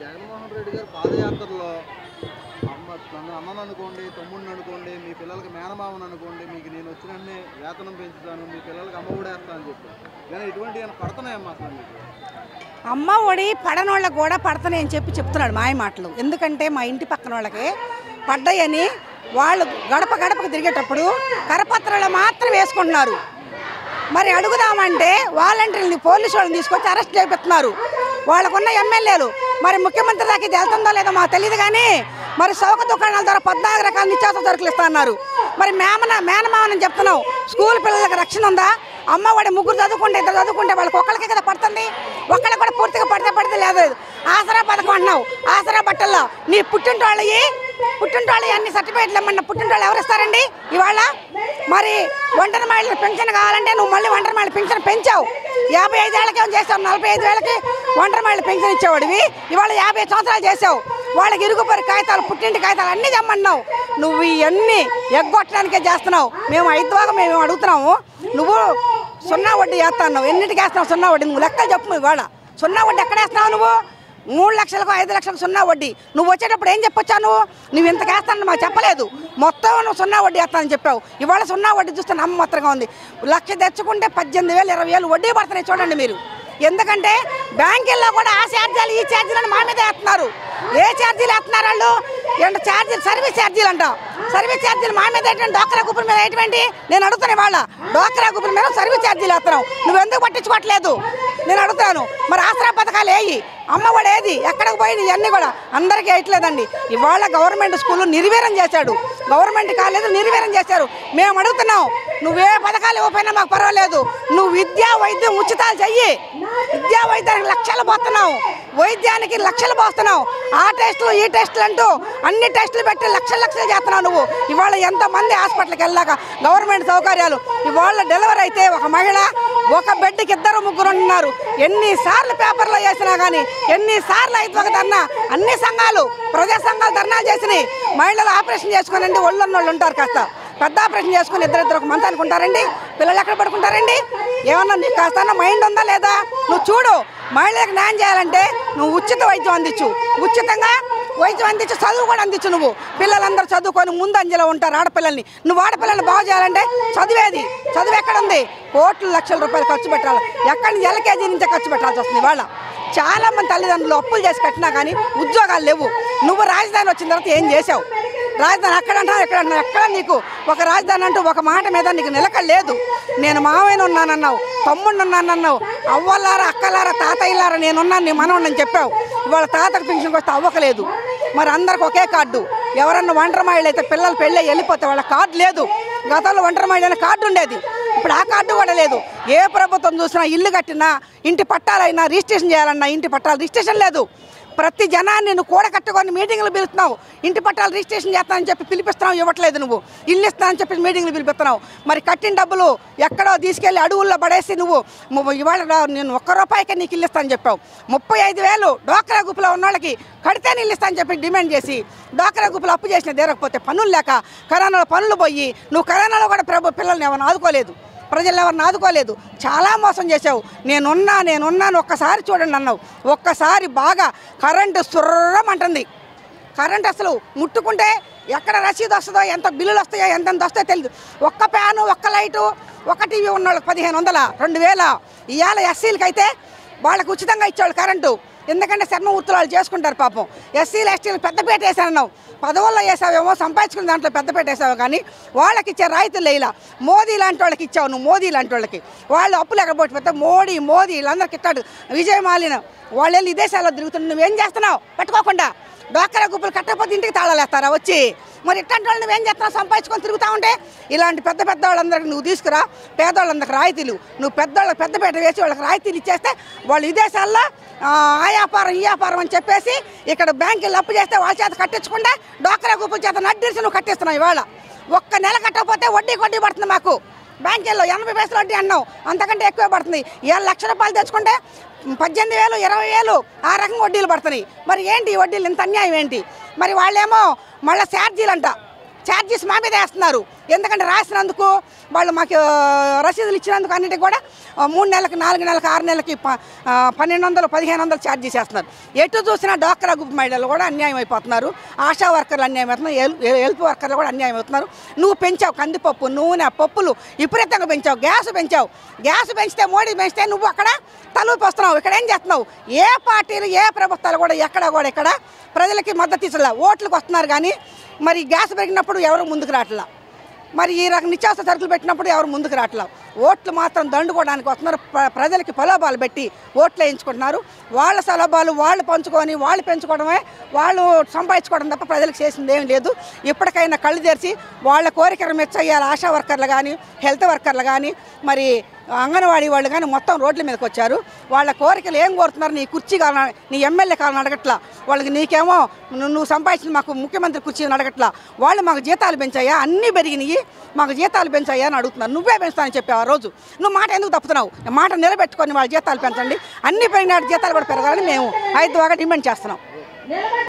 జగన్మోహన్ రెడ్డి గారు పాదయాత్రలో అమ్మను అనుకోండి, తమ్ముడిని అనుకోండి, మీ పిల్లలకి మేనమామని అనుకోండి, మీకు నేను వచ్చినన్నే వేతనం పెంచుతాను, మీ పిల్లలకి అమ్మ ఒడి వేస్తానని చెప్పి, కానీ ఇటువంటి పడుతున్నాయమ్మా అసలు మీకు? అమ్మ ఒడి పడనోళ్ళకి కూడా పడతానని చెప్తున్నాడు మాయ మాటలు. ఎందుకంటే మా ఇంటి పక్కన వాళ్ళకి పడ్డాయని వాళ్ళు గడప గడపకు తిరిగేటప్పుడు కరపత్రాలు మాత్రం వేసుకుంటున్నారు. మరి అడుగుదామంటే వాలంటీర్ని పోలీసు వాళ్ళని తీసుకొచ్చి అరెస్ట్ చేపిస్తున్నారు. వాళ్ళకున్న ఎమ్మెల్యేలు మరి ముఖ్యమంత్రి దాకా ఇది వెళ్తుందో లేదో మాకు తెలియదు, కానీ మరి చౌక దుకాణాల ద్వారా 14 రకాల నిత్యావసర సరుకులు ఇస్తున్నారు. మరి మేనమామని చెప్తున్నావు, స్కూల్ పిల్లలకు రక్షణ ఉందా? అమ్మ వాడి 3 చదువుకుంటే 2 చదువుకుంటే వాళ్ళకి ఒక్కళ్ళకే కదా పడుతుంది, ఒక్కళ్ళకి కూడా పూర్తిగా పడితే లేదు. ఆసరా పథకం అంటున్నావు, ఆసరా బట్టల్లో నీ పుట్టింటోళ్ళు అన్ని సర్టిఫికేట్లు ఇమ్మన్నా పుట్టింటోళ్ళు ఎవరు ఇస్తారండి ఇవాళ? మరి ఒంటరి మహిళలకు పెన్షన్ కావాలంటే నువ్వు మళ్ళీ ఒంటరి మహిళ పెన్షన్ పెంచావు. 55 ఏళ్ళకి ఏమో చేసావు, 45 ఏళ్ళకి ఒంటరి మహిళ పెన్షన్ ఇచ్చేవాడివి, ఇవాళ 50 సంవత్సరాలు చేసావు. వాళ్ళకి ఇరుగుపరి కాగితాలు, పుట్టింటి కాగితాలు అన్నీ తెమ్మన్నావు. నువ్వు ఇవన్నీ ఎగ్గొట్టడానికే చేస్తున్నావు. మేము 5 భాగం మేము అడుగుతున్నాము, నువ్వు 0 వడ్డీ వేస్తున్నావు. ఎన్నింటికి వేస్తున్నావు 0 వడ్డీ? నువ్వు లెక్కలు చెప్పు. ఇవాళ 0 వడ్డీ ఎక్కడ వేస్తున్నావు నువ్వు? 3 లక్షలకు 5 లక్షలకు 0 వడ్డీ. నువ్వు వచ్చేటప్పుడు ఏం చెప్పొచ్చావు? నువ్వు ఇంతకు వేస్తానని మాకు చెప్పలేదు, మొత్తం నువ్వు 0 వడ్డీ వేస్తానని చెప్పావు. ఇవాళ 0 వడ్డీ చూస్తే నమ్మత్రంగా ఉంది. 1,00,000 తెచ్చుకుంటే 18,000 20,000 వడ్డీ పడుతున్నాయి చూడండి మీరు. ఎందుకంటే బ్యాంకుల్లో కూడా ఆ ఛార్జీలు ఈ ఛార్జీలను మా మీద వేస్తున్నారు. ఏ ఛార్జీలు వేస్తున్నారు వాళ్ళు? ఛార్జీలు సర్వీస్ ఛార్జీలు అంట. సర్వీస్ ఛార్జీలు మా మీద ఏంటంటే డోక్రా గ్రూపుల మీద ఏంటండి? నేను అడుగుతాను, వాళ్ళ డోక్రా గ్రూపుల మీద సర్వీస్ ఛార్జీలు వేస్తున్నావు. నువ్వు ఎందుకు పట్టించుకోవట్లేదు నేను అడుగుతాను. మరి ఆసరా పథకాలు ఏవి? అమ్మఒడి ఏది? ఎక్కడికి పోయి ఇవన్నీ కూడా అందరికీ వేయట్లేదండి. ఇవాళ గవర్నమెంట్ స్కూళ్ళు నిర్వీర్యం చేశాడు, గవర్నమెంట్ కాలేజీలు నిర్వీర్యం చేశారు. మేము అడుగుతున్నాం, నువ్వే పథకాలు ఇవ్వకపోయినా మాకు పర్వాలేదు, నువ్వు విద్యా వైద్యం ఉచితాలు చెయ్యి. విద్యా వైద్యానికి లక్షలు పోతున్నావు, వైద్యానికి లక్షలు పోస్తున్నావు. ఆ టెస్టులు ఈ టెస్టులు అంటూ అన్ని టెస్టులు పెట్టి లక్షలు చేస్తున్నావు నువ్వు. ఇవాళ ఎంతమంది హాస్పిటల్కి వెళ్ళాక గవర్నమెంట్ సౌకర్యాలు. ఇవాళ డెలివరీ అయితే ఒక మహిళ ఒక బెడ్కి 2 3 ఉన్నారు. ఎన్నిసార్లు పేపర్లో వేసినా కానీ, ఎన్నిసార్లు 5 ధర్నా, అన్ని సంఘాలు ప్రజా సంఘాలు ధర్నాలు చేసినాయి. మహిళలు ఆపరేషన్ చేసుకోనండి, ఒళ్ళున్నోళ్ళు ఉంటారు, కాస్త పెద్ద ఆపరేషన్ చేసుకుని 2 ఒక మంత్ అనుకుంటారండి. పిల్లలు ఎక్కడ పడుకుంటారండి? ఏమన్నా నీకు కాస్త మైండ్ ఉందా లేదా? నువ్వు చూడు, మహిళలకు న్యాయం చేయాలంటే నువ్వు ఉచిత వైద్యం అందించు, ఉచితంగా వైద్యం అందించు, చదువు కూడా అందించు. నువ్వు పిల్లలందరూ చదువుకొని ముందంజలో ఉంటారు. ఆడపిల్లల్ని నువ్వు ఆడపిల్లల్ని బాగు చేయాలంటే చదువు ఎక్కడుంది? కోట్లు లక్షల రూపాయలు ఖర్చు పెట్టాలి. ఎక్కడి నుంచి LKG నుంచే ఖర్చు పెట్టాల్సి వస్తుంది. ఇవాళ చాలామంది తల్లిదండ్రులు అప్పులు చేసి కట్టినా కానీ ఉద్యోగాలు లేవు. నువ్వు రాజధాని వచ్చిన తర్వాత ఏం చేసావు? రాజధాని అక్కడ అంటావు, ఎక్కడ అంటావు? ఎక్కడ నీకు ఒక రాజధాని అంటూ ఒక మాట మీద నీకు నిలక లేదు. నేను మావయ్యను ఉన్నానన్నావు, తమ్ముడిని ఉన్నానన్నావు, అవ్వలారా అక్కలారా తాతయ్యలారా నేనున్నాను, నీ మనవని చెప్పావు. ఇవాళ తాతకు పెన్షన్కి వస్తే అవ్వకలేదు. మరి అందరికి ఒకే కార్డు. ఎవరన్నా ఒంటరి మహిళ అయితే పిల్లలు పెళ్ళి వెళ్ళిపోతే వాళ్ళ కార్డు లేదు. గతంలో ఒంటరి మహిళ అనే కార్డు ఉండేది, ఇప్పుడు ఆ కార్డు కూడా లేదు. ఏ ప్రభుత్వం చూసినా ఇల్లు కట్టినా, ఇంటి పట్టాలైనా, రిజిస్ట్రేషన్ చేయాలన్నా ఇంటి పట్టాలు రిజిస్ట్రేషన్ లేదు. ప్రతి జనాన్ని నువ్వు కూడకట్టుకొని మీటింగ్లు పిలుస్తున్నావు, ఇంటి పట్టాలు రిజిస్ట్రేషన్ చేస్తానని చెప్పి పిలిపిస్తున్నావు, ఇవ్వట్లేదు. నువ్వు ఇల్లు ఇస్తానని చెప్పి మీటింగ్లు పిలిపిస్తున్నావు. మరి కట్టిన డబ్బులు ఎక్కడో తీసుకెళ్ళి అడవుల్లో పడేసి నువ్వు ఇవాళ నేను ₹1 నీకు ఇల్లు ఇస్తానని చెప్పావు. 35,000 డోక్రా గ్రూపులో ఉన్న వాళ్ళకి కడితే ఇల్లు ఇస్తానని చెప్పి డిమాండ్ చేసి డోక్రా గ్రూపులు అప్పు చేసిన తీరకపోతే పనులు లేక కరోనాలో పనులు పోయి నువ్వు కరోనాలో కూడా పిల్లల్ని ఎవరిని ఆదుకోలేదు, ప్రజలు ఎవరిని ఆదుకోలేదు. చాలా మోసం చేసావు. నేనున్నాను ఒక్కసారి చూడండి అన్నావు. ఒక్కసారి బాగా కరెంటు సుర్రమంటుంది. కరెంట్ అసలు ముట్టుకుంటే ఎక్కడ రసీదు వస్తుందో, ఎంత బిల్లులు వస్తాయో, ఎంతెంత వస్తాయో తెలియదు. ఒక్క ఫ్యాను, ఒక్క లైటు, ఒక టీవీ ఉన్న వాళ్ళకి 1,500 2,000. ఇవాళ ఎస్సీలకి అయితే వాళ్ళకి ఉచితంగా ఇచ్చేవాళ్ళు కరెంటు. ఎందుకంటే శర్మ వృత్తులు వాళ్ళు చేసుకుంటారు పాపం. ఎస్సీలు ఎస్టీలు పెద్దపేట వేసానన్నావు, పదవుల్లో వేసావేమో, సంపాదించుకున్న దాంట్లో పెద్దపేట వేసావు, కానీ వాళ్ళకి ఇచ్చే రాయితీలు లేలా. మోదీ లాంటి వాళ్ళకి ఇచ్చావు నువ్వు. మోదీ లాంటి వాళ్ళకి వాళ్ళు అప్పులు ఎక్కడ పోతే మోదీ వీళ్ళందరికి ఇస్తాడు. విజయమాలిన వాళ్ళు వెళ్ళి విదేశాల్లో తిరుగుతుంటే నువ్వేం చేస్తున్నావు? పెట్టుకోకుండా డోక్రా గ్రూపులు కట్టకపోతే ఇంటికి తాళాలేస్తారా వచ్చి? మరి ఇట్లాంటి వాళ్ళు నువ్వేం చేస్తున్నావు? సంపాదించుకొని తిరుగుతూ ఉంటే ఇలాంటి పెద్ద వాళ్ళందరికీ నువ్వు తీసుకురా. పేదవాళ్ళందరికి రాయితీలు, నువ్వు పెద్దవాళ్ళకి పెద్దపేట వేసి వాళ్ళకి రాయితీలు ఇచ్చేస్తే వాళ్ళు విదేశాల్లో ఆ వ్యాపారం ఈ వ్యాపారం అని చెప్పేసి ఇక్కడ బ్యాంకులు అప్పు చేస్తే వాళ్ళ చేత కట్టించకుండా డోక్రా గ్రూపుల చేత నడ్డిసి నువ్వు కట్టిస్తున్నావు. ఇవాళ ఒక్క నెల కట్టకపోతే వడ్డీ పడుతుంది మాకు. బ్యాంకుల్లో 80 పైసలు వడ్డీ అన్నావు, అంతకంటే ఎక్కువ పడుతుంది. ₹1,00,000 తెచ్చుకుంటే 18,000 20,000 ఆ రకంగా వడ్డీలు పడుతున్నాయి. మరి ఏంటి ఈ వడ్డీలు? ఇంత అన్యాయం ఏంటి? మరి వాళ్ళేమో మళ్ళీ ఛార్జీలు అంట, ఛార్జీస్ మా మీద వేస్తున్నారు. ఎందుకంటే రాసినందుకు వాళ్ళు మాకు రసీదులు ఇచ్చినందుకు అన్నిటికీ కూడా 3 నెలలకు 4 నెలలకు 6 నెలలకి 1200 1500 ఛార్జ్ చేసేస్తున్నారు. ఎటు చూసినా డ్వాక్రా గ్రూప్ మహిళలు కూడా అన్యాయం అయిపోతున్నారు, ఆశా వర్కర్లు అన్యాయం అవుతున్నారు, హెల్ప్ వర్కర్లు కూడా అన్యాయం అవుతున్నారు. నువ్వు పెంచావు కందిపప్పు, నూనె, పప్పులు విపరీతంగా పెంచావు, గ్యాస్ పెంచితే మోడీ పెంచితే నువ్వు అక్కడ తలూపి వస్తున్నావు. ఇక్కడ ఏం చేస్తున్నావు? ఏ పార్టీలు ఏ ప్రభుత్వాలు కూడా ఇక్కడ ప్రజలకి మద్దతు ఇచ్చలే, ఓట్లకు వస్తున్నారు కానీ మరి గ్యాస్ పెరిగినప్పుడు ఎవరు ముందుకు రావట్లా, మరి ఈ రకం నిత్యావసర సరుకులు పెట్టినప్పుడు ఎవరు ముందుకు రావట్లా. ఓట్లు మాత్రం దండుకోవడానికి వస్తున్నారు, ప్రజలకి ప్రలోభాలు పెట్టి ఓట్లు వేయించుకుంటున్నారు. వాళ్ళ సలభాలు వాళ్ళు పంచుకొని వాళ్ళు పెంచుకోవడమే, వాళ్ళు సంపాదించుకోవడం తప్ప ప్రజలకు చేసింది ఏం లేదు. ఇప్పటికైనా కళ్ళు తెరిచి వాళ్ళ కోరికలు మెచ్చయ్యాలి. ఆశా వర్కర్లు కానీ హెల్త్ వర్కర్లు కానీ మరి అంగన్వాడీ వాళ్ళు కానీ మొత్తం రోడ్ల మీదకి వచ్చారు. వాళ్ళ కోరికలు ఏం కోరుతున్నారు? నీ కుర్చీ కావాలని, నీ ఎమ్మెల్యే కావాలని అడగట్లా, వాళ్ళకి నీకేమో నువ్వు సంపాదించిన మాకు ముఖ్యమంత్రి కుర్చీని అడగట్లా. వాళ్ళు మాకు జీతాలు పెంచాయా, అన్నీ పెరిగినాయి, మాకు జీతాలు పెంచాయా అని అడుగుతున్నారు. నువ్వే పెంచుతానని చెప్పావు ఆ రోజు, నువ్వు మాట ఎందుకు తప్పుతున్నావు? మాట నిలబెట్టుకొని వాళ్ళ జీతాలు పెంచండి, అన్ని పెరిగిన జీతాలు కూడా పెరగాలని మేము 5 డిమాండ్ చేస్తున్నాం.